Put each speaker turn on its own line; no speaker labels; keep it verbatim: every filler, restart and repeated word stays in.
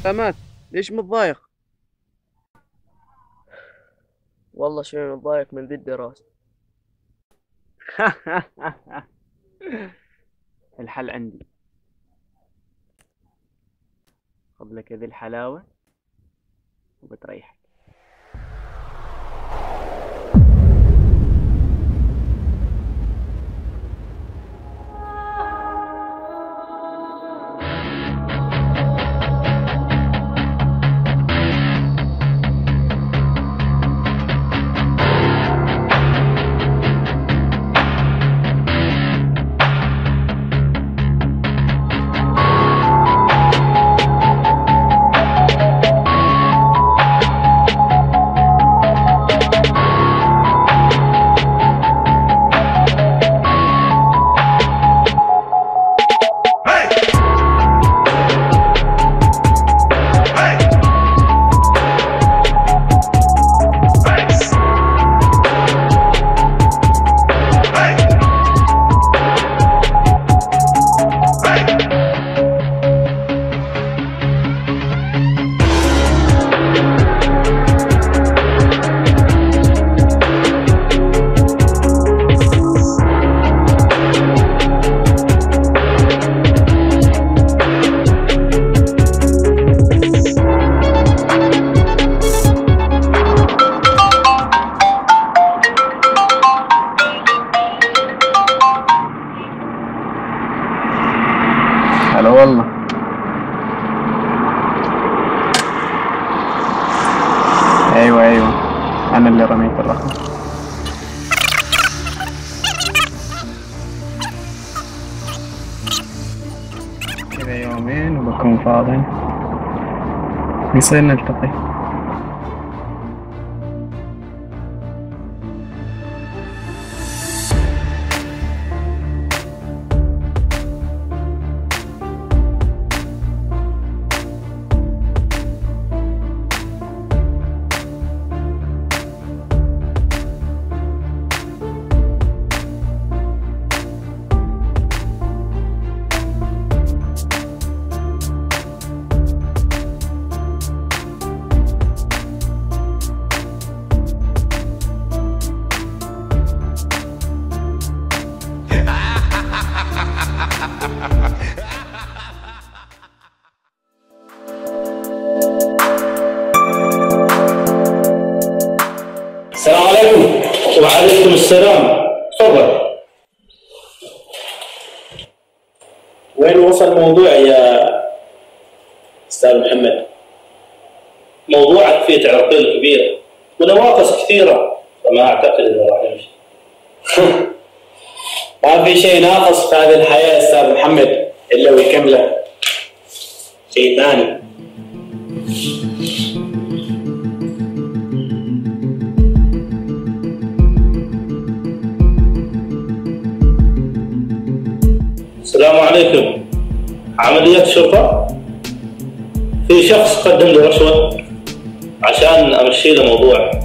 مات. ليش متضايق؟
والله شوي متضايق من ذي الدراسة.
الحل عندي. خذ لك ذي الحلاوة وبتريحك. هلا والله. ايوه ايوه، انا اللي رميت الرقم. كذا يومين وبكون فاضي، نصير نلتقي.
السلام عليكم. وعليكم السلام. تفضل. وين وصل الموضوع يا استاذ محمد؟ موضوعك فيه تعرقيل كبير ونواقص كثيره، فما اعتقد انه راح يمشي.
ما في شيء ناقص في هذه الحياه يا استاذ محمد الا ويكمله شيء ثاني.
السلام عليكم. عملية شرطة؟ في شخص قدم لي رشوة عشان أمشي له موضوع